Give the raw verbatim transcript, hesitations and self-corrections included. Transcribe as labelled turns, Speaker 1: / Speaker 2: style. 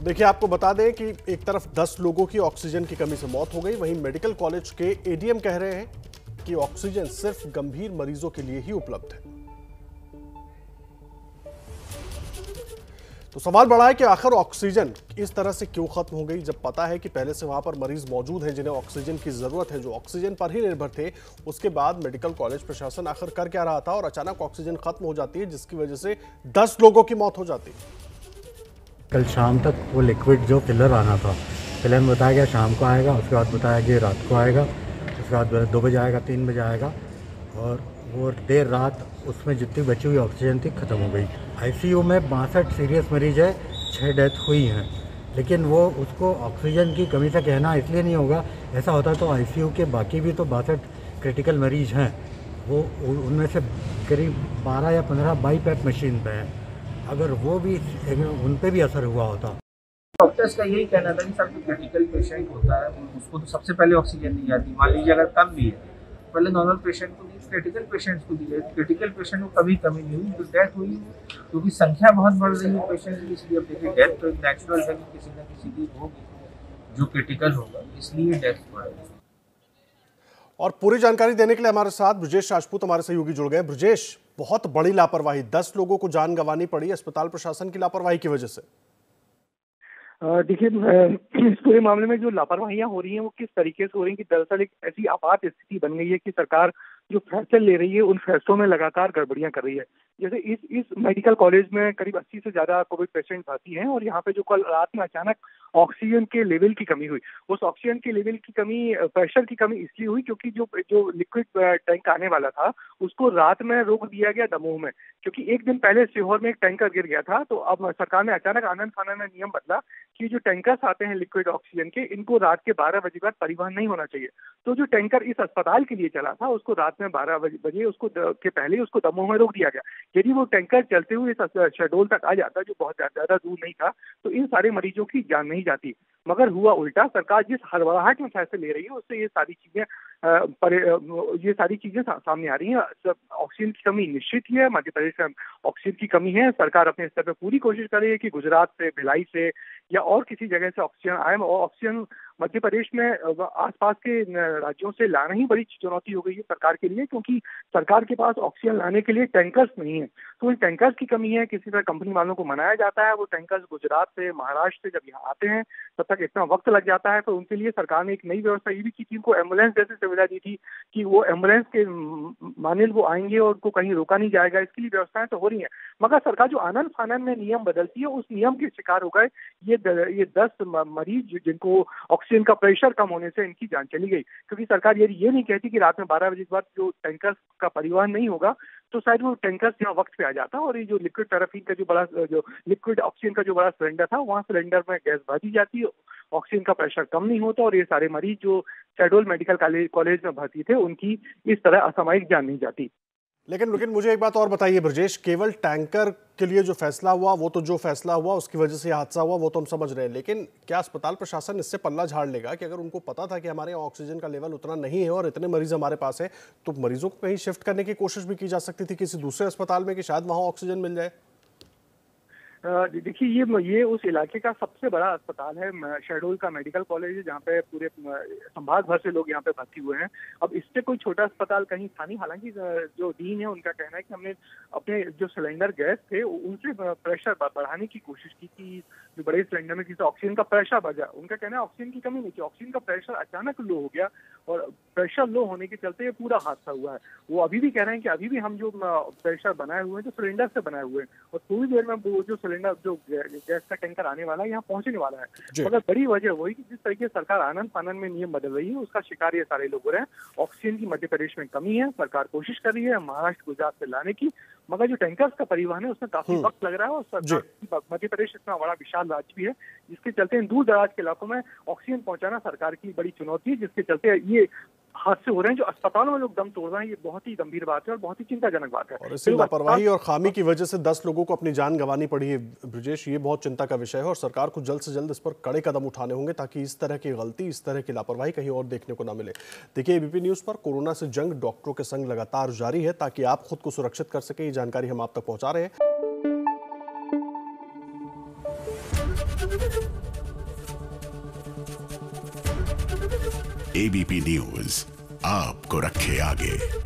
Speaker 1: देखिए, आपको बता दें कि एक तरफ दस लोगों की ऑक्सीजन की कमी से मौत हो गई, वहीं मेडिकल कॉलेज के एडीएम कह रहे हैं कि ऑक्सीजन सिर्फ गंभीर मरीजों के लिए ही उपलब्ध है। तो सवाल बड़ा है कि आखिर ऑक्सीजन इस तरह से क्यों खत्म हो गई, जब पता है कि पहले से वहां पर मरीज मौजूद हैं जिन्हें ऑक्सीजन की जरूरत है, जो ऑक्सीजन पर ही निर्भर थे। उसके बाद मेडिकल कॉलेज प्रशासन आखिर कर क्या रहा था और अचानक ऑक्सीजन खत्म हो जाती है, जिसकी वजह से दस लोगों की मौत हो जाती है।
Speaker 2: कल शाम तक वो लिक्विड जो फिलर आना था, फिलर में बताया गया शाम को आएगा, उसके बाद बताया गया रात को आएगा, उसके बाद दो बजे आएगा, तीन बजे आएगा, और वो देर रात उसमें जितनी बची हुई ऑक्सीजन थी ख़त्म हो गई। आईसीयू में बासठ सीरियस मरीज है, छः डेथ हुई हैं, लेकिन वो उसको ऑक्सीजन की कमी से कहना इसलिए नहीं होगा। ऐसा होता तो आईसीयू के बाकी भी तो बासठ क्रिटिकल मरीज हैं, वो उनमें से करीब बारह या पंद्रह बाई पैप मशीन पे हैं, अगर वो भी उन पे भी असर हुआ होता।
Speaker 3: डॉक्टर्स का यही कहना था कि सब जो क्रिटिकल पेशेंट होता है उसको तो सबसे पहले ऑक्सीजन दी जाती है। मान लीजिए अगर कम भी है, पहले नॉर्मल पेशेंट को दी, क्रिटिकल पेशेंट्स को दी जाती। क्रिटिकल पेशेंट को कभी कमी नहीं हुई, जो डेथ हुई क्योंकि संख्या बहुत बढ़ रही है पेशेंट की, इसलिए अब देखिए डेथ तो नेचुरल है कि किसी न किसी की होगी जो क्रिटिकल होगा, इसलिए डेथ बढ़ रही है।
Speaker 1: और पूरी जानकारी देने के लिए हमारे साथ ब्रजेश राजपूत हमारे सहयोगी जुड़ गए। ब्रजेश, बहुत बड़ी लापरवाही, दस लोगों को जान गंवानी पड़ी अस्पताल प्रशासन की लापरवाही की वजह से।
Speaker 4: देखिए, इस पूरे मामले में जो लापरवाहियां हो रही हैं वो किस तरीके से हो रही हैं कि दरअसल एक ऐसी आपात स्थिति बन गई है कि सरकार जो फैसले ले रही है उन फैसलों में लगातार गड़बड़ियां कर रही है। जैसे इस इस मेडिकल कॉलेज में करीब अस्सी से ज्यादा कोविड पेशेंट भर्ती हैं, और यहाँ पे जो कल रात में अचानक ऑक्सीजन के लेवल की कमी हुई, उस ऑक्सीजन के लेवल की कमी, प्रेशर की कमी इसलिए हुई क्योंकि जो जो लिक्विड टैंक आने वाला था उसको रात में रोक दिया गया दमोह में, क्योंकि एक दिन पहले सीहोर में एक टैंकर गिर गया था। तो अब सरकार ने अचानक आनंद फानन में नियम बदला कि जो टैंकर्स आते हैं लिक्विड ऑक्सीजन के, इनको रात के बारह बजे बाद परिवहन नहीं होना चाहिए। तो जो टैंकर इस अस्पताल के लिए चला था उसको रात में बारह बजे उसको के पहले उसको दमोह में रोक दिया गया। यदि वो टैंकर चलते हुए इस शहडोल तक आ जाता, जो बहुत ज्यादा दूर नहीं था, तो इन सारे मरीजों की जान नहीं जाती। मगर हुआ उल्टा, सरकार जिस हड़बड़ाहट में फैसले ले रही है उससे ये सारी चीजें ये सारी चीजें सामने आ रही हैं। ऑक्सीजन की कमी निश्चित ही है, मध्य प्रदेश में ऑक्सीजन की कमी है। सरकार अपने स्तर पर पूरी कोशिश कर रही है कि गुजरात से, भिलाई से या और किसी जगह से ऑक्सीजन आए, और ऑक्सीजन मध्य प्रदेश में आसपास के राज्यों से लाना ही बड़ी चुनौती हो गई है सरकार के लिए, क्योंकि सरकार के पास ऑक्सीजन लाने के लिए टैंकर्स नहीं है। तो इन टैंकर्स की कमी है, किसी तरह कंपनी वालों को मनाया जाता है, वो टैंकर्स गुजरात से, महाराष्ट्र से जब यहाँ आते हैं तब तक इतना वक्त लग जाता है। तो उनके लिए सरकार ने एक नई व्यवस्था ये भी की थी, उनको एम्बुलेंस जैसी सुविधा दी थी कि वो एम्बुलेंस के मानिल वो आएंगे और उनको कहीं रोका नहीं जाएगा। इसके लिए व्यवस्थाएं तो हो रही है, मगर सरकार जो आनंद फानन में नियम बदलती है उस नियम के शिकार हो गए ये ये दस मरीज जिनको ऑक्सीजन का प्रेशर कम होने से इनकी जान चली गई। क्योंकि सरकार यदि ये नहीं कहती कि रात में बारह बजे के बाद जो टैंकर्स का परिवहन नहीं होगा तो शायद वो टैंकर्स यहाँ वक्त पे आ जाता, और ये जो लिक्विड पैराफिन का जो बड़ा जो लिक्विड ऑक्सीजन का जो बड़ा सिलेंडर था, वहाँ सिलेंडर में गैस भर दी जाती, ऑक्सीजन का प्रेशर कम नहीं होता, और ये सारे मरीज जो शहडोल मेडिकल कॉलेज में भर्ती थे उनकी इस तरह असामयिक जान नहीं जाती।
Speaker 1: लेकिन लेकिन मुझे एक बात और बताइए ब्रजेश, केवल टैंकर के लिए जो फैसला हुआ वो तो जो फैसला हुआ उसकी वजह से हादसा हुआ वो तो हम समझ रहे हैं, लेकिन क्या अस्पताल प्रशासन इससे पल्ला झाड़ लेगा कि अगर उनको पता था कि हमारे यहाँ ऑक्सीजन का लेवल उतना नहीं है और इतने मरीज हमारे पास है, तो मरीजों को कहीं शिफ्ट करने की कोशिश भी की जा सकती थी किसी दूसरे अस्पताल में कि शायद वहाँ ऑक्सीजन मिल जाए?
Speaker 4: देखिए, ये ये उस इलाके का सबसे बड़ा अस्पताल है, शहडोल का मेडिकल कॉलेज है, जहाँ पे पूरे संभाग भर से लोग यहाँ पे भर्ती हुए हैं। अब इससे कोई छोटा अस्पताल कहीं था नहीं। हालांकि जो डीन है उनका कहना है कि हमने अपने जो सिलेंडर गैस थे उनसे प्रेशर बढ़ाने की कोशिश की कि जो बड़े सिलेंडर में किसी ऑक्सीजन का प्रेशर बढ़ जाए। उनका कहना है ऑक्सीजन की कमी नहीं थी, ऑक्सीजन का प्रेशर अचानक लो हो गया, और प्रेशर लो होने के चलते ये पूरा हादसा हुआ है। वो अभी भी कह रहे हैं कि अभी भी हम जो प्रेशर बनाए हुए हैं जो सिलेंडर से बनाए हुए हैं, और थोड़ी देर में वो जो सिलेंडर जो गैस का टैंकर आने वाला है यहाँ पहुंचने वाला है। मगर बड़ी वजह वही कि जिस तरीके से सरकार आनंद फानन में नियम बदल रही है उसका शिकार ये सारे लोग हो रहे हैं। ऑक्सीजन की मध्य प्रदेश में कमी है, सरकार कोशिश कर रही है महाराष्ट्र गुजरात से लाने की, मगर जो टैंकर्स का परिवहन है उसमें काफी वक्त लग रहा है, और सरकार मध्य प्रदेश इतना बड़ा विशाल राज्य भी है जिसके चलते दूर दराज के इलाकों में ऑक्सीजन पहुंचाना सरकार की बड़ी चुनौती है, जिसके चलते ये हादसे हो रहे हैं। जो अस्पतालों में लोग दम तोड़ रहे हैं, ये बहुत ही गंभीर बात है और बहुत ही चिंताजनक बात है।
Speaker 1: और इसी लापरवाही और खामी की वजह से दस लोगों को अपनी जान गंवानी पड़ी है। ब्रजेश, ये बहुत चिंता का विषय है और सरकार को जल्द से जल्द इस पर कड़े कदम उठाने होंगे ताकि इस तरह की गलती, इस तरह की लापरवाही कहीं और देखने को ना मिले। देखिए, एबीपी न्यूज पर कोरोना से जंग डॉक्टरों के संग लगातार जारी है। ताकि आप खुद को सुरक्षित कर सके, ये जानकारी हम आप तक पहुंचा रहे हैं।
Speaker 5: एबीपी न्यूज आपको रखे आगे।